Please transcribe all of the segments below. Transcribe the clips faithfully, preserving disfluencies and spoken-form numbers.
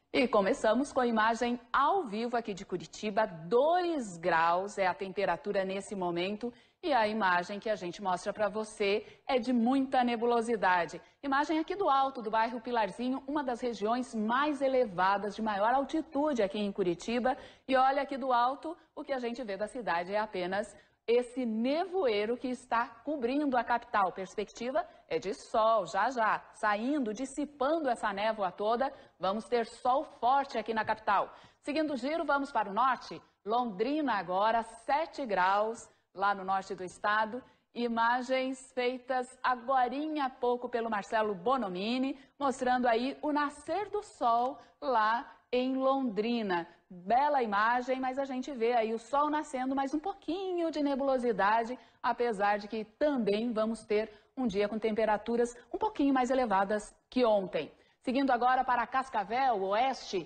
E começamos com a imagem ao vivo aqui de Curitiba, dois graus é a temperatura nesse momento e a imagem que a gente mostra para você é de muita nebulosidade. Imagem aqui do alto do bairro Pilarzinho, uma das regiões mais elevadas, de maior altitude aqui em Curitiba. E olha aqui do alto, o que a gente vê da cidade é apenas esse nevoeiro que está cobrindo a capital. Perspectiva é de sol, já já, saindo, dissipando essa névoa toda. Vamos ter sol forte aqui na capital. Seguindo o giro, vamos para o norte. Londrina agora, sete graus, lá no norte do estado. Imagens feitas agorinha há pouco pelo Marcelo Bonomini, mostrando aí o nascer do sol lá em Londrina. Bela imagem, mas a gente vê aí o sol nascendo, mas um pouquinho de nebulosidade, apesar de que também vamos ter um dia com temperaturas um pouquinho mais elevadas que ontem. Seguindo agora para Cascavel, oeste,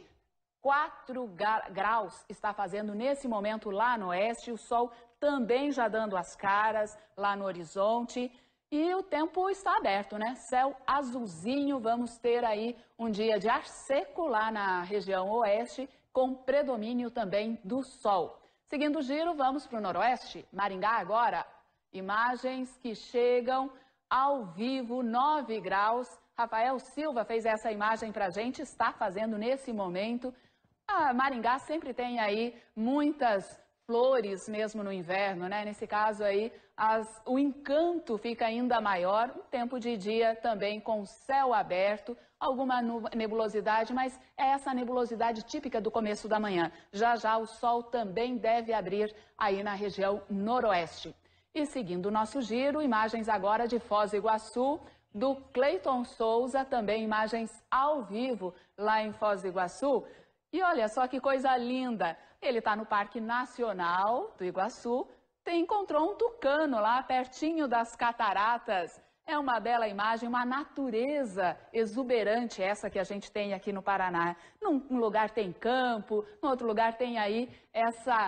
quatro graus está fazendo nesse momento lá no oeste, o sol também já dando as caras lá no horizonte. E o tempo está aberto, né? Céu azulzinho, vamos ter aí um dia de ar seco lá na região oeste, com predomínio também do sol. Seguindo o giro, vamos para o noroeste, Maringá agora, imagens que chegam ao vivo, nove graus. Rafael Silva fez essa imagem para a gente, está fazendo nesse momento. A Maringá sempre tem aí muitas flores mesmo no inverno, né? Nesse caso aí, as, o encanto fica ainda maior, um tempo de dia também com céu aberto, alguma nebulosidade, mas é essa nebulosidade típica do começo da manhã. Já já o sol também deve abrir aí na região noroeste. E seguindo o nosso giro, imagens agora de Foz do Iguaçu, do Cleiton Souza, também imagens ao vivo lá em Foz do Iguaçu. E olha só que coisa linda, ele está no Parque Nacional do Iguaçu, tem, encontrou um tucano lá pertinho das cataratas. É uma bela imagem, uma natureza exuberante essa que a gente tem aqui no Paraná. Num lugar tem campo, no outro lugar tem aí essa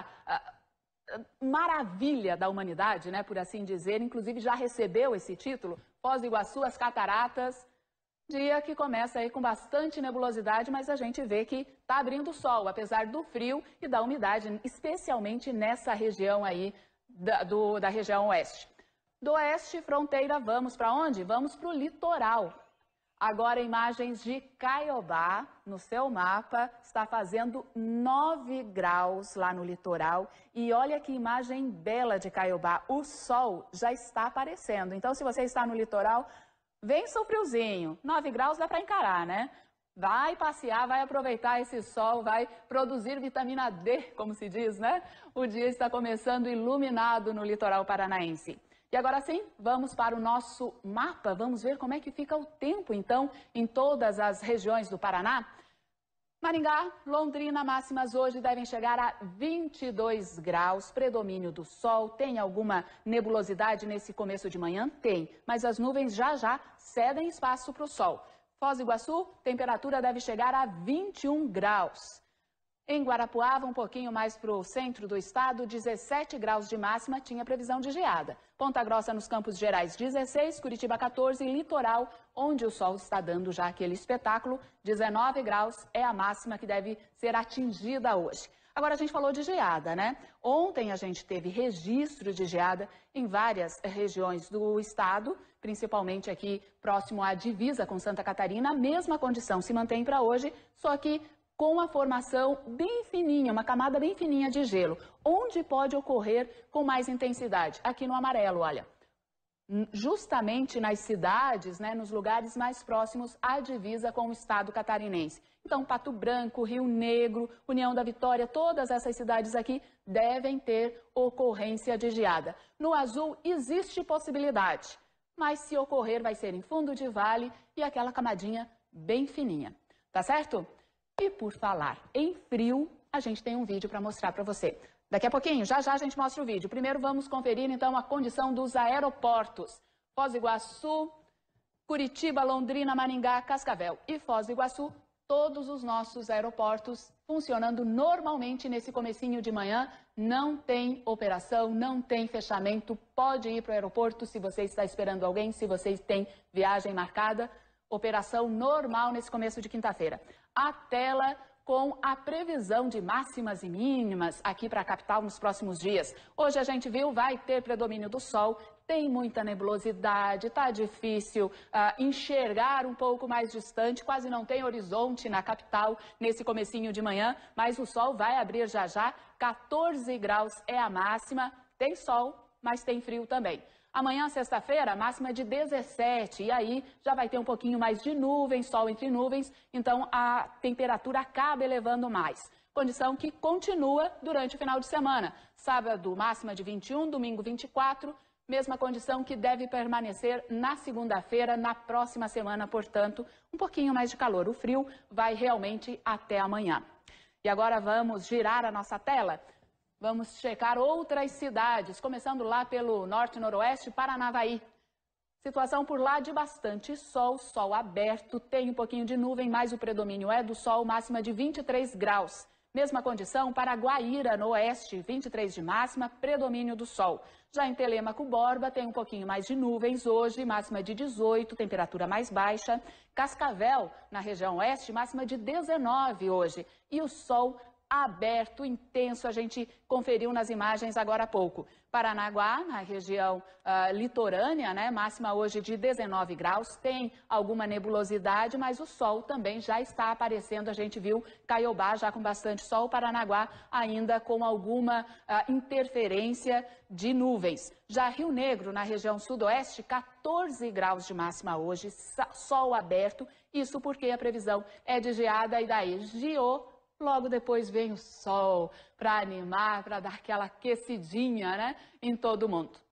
uh, maravilha da humanidade, né, por assim dizer. Inclusive já recebeu esse título, Foz do Iguaçu, as cataratas. Dia que começa aí com bastante nebulosidade, mas a gente vê que está abrindo sol, apesar do frio e da umidade, especialmente nessa região aí da, do, da região oeste. Do oeste, fronteira, vamos para onde? Vamos para o litoral. Agora imagens de Caiobá, no seu mapa, está fazendo nove graus lá no litoral. E olha que imagem bela de Caiobá, o sol já está aparecendo. Então, se você está no litoral, vence o friozinho, nove graus dá para encarar, né? Vai passear, vai aproveitar esse sol, vai produzir vitamina D, como se diz, né? O dia está começando iluminado no litoral paranaense. E agora sim, vamos para o nosso mapa, vamos ver como é que fica o tempo, então, em todas as regiões do Paraná. Maringá, Londrina, máximas hoje devem chegar a vinte e dois graus, predomínio do sol. Tem alguma nebulosidade nesse começo de manhã? Tem, mas as nuvens já já cedem espaço para o sol. Foz do Iguaçu, temperatura deve chegar a vinte e um graus. Em Guarapuava, um pouquinho mais para o centro do estado, dezessete graus de máxima, tinha previsão de geada. Ponta Grossa nos Campos Gerais, dezesseis, Curitiba quatorze, litoral, onde o sol está dando já aquele espetáculo, dezenove graus é a máxima que deve ser atingida hoje. Agora a gente falou de geada, né? Ontem a gente teve registro de geada em várias regiões do estado, principalmente aqui próximo à divisa com Santa Catarina. A mesma condição se mantém para hoje, só que com a formação bem fininha, uma camada bem fininha de gelo. Onde pode ocorrer com mais intensidade? Aqui no amarelo, olha. Justamente nas cidades, né, nos lugares mais próximos à divisa com o estado catarinense. Então, Pato Branco, Rio Negro, União da Vitória, todas essas cidades aqui devem ter ocorrência de geada. No azul existe possibilidade, mas se ocorrer vai ser em fundo de vale e aquela camadinha bem fininha. Tá certo? E por falar em frio, a gente tem um vídeo para mostrar para você. Daqui a pouquinho, já já a gente mostra o vídeo. Primeiro vamos conferir então a condição dos aeroportos. Foz do Iguaçu, Curitiba, Londrina, Maringá, Cascavel e Foz do Iguaçu, todos os nossos aeroportos funcionando normalmente nesse comecinho de manhã. Não tem operação, não tem fechamento, pode ir para o aeroporto se você está esperando alguém, se você tem viagem marcada. Operação normal nesse começo de quinta-feira. A tela com a previsão de máximas e mínimas aqui para a capital nos próximos dias. Hoje a gente viu, vai ter predomínio do sol, tem muita nebulosidade, tá difícil uh, enxergar um pouco mais distante, quase não tem horizonte na capital nesse comecinho de manhã, mas o sol vai abrir já já, quatorze graus é a máxima, tem sol, mas tem frio também. Amanhã, sexta-feira, máxima de dezessete, e aí já vai ter um pouquinho mais de nuvens, sol entre nuvens, então a temperatura acaba elevando mais. Condição que continua durante o final de semana. Sábado, máxima de vinte e um, domingo vinte e quatro, mesma condição que deve permanecer na segunda-feira, na próxima semana, portanto, um pouquinho mais de calor. O frio vai realmente até amanhã. E agora vamos girar a nossa tela. Vamos checar outras cidades, começando lá pelo norte e noroeste, Paranavaí. Situação por lá de bastante sol, sol aberto, tem um pouquinho de nuvem, mas o predomínio é do sol, máxima de vinte e três graus. Mesma condição para Guaíra, no oeste, vinte e três de máxima, predomínio do sol. Já em Telêmaco, Borba, tem um pouquinho mais de nuvens hoje, máxima de dezoito, temperatura mais baixa. Cascavel, na região oeste, máxima de dezenove hoje. E o sol aberto, intenso, a gente conferiu nas imagens agora há pouco. Paranaguá, na região uh, litorânea, né, máxima hoje de dezenove graus, tem alguma nebulosidade, mas o sol também já está aparecendo, a gente viu Caiobá já com bastante sol, Paranaguá ainda com alguma uh, interferência de nuvens. Já Rio Negro, na região sudoeste, quatorze graus de máxima hoje, sol aberto, isso porque a previsão é de geada e daí geou. Logo depois vem o sol para animar, para dar aquela aquecidinha, né, em todo mundo.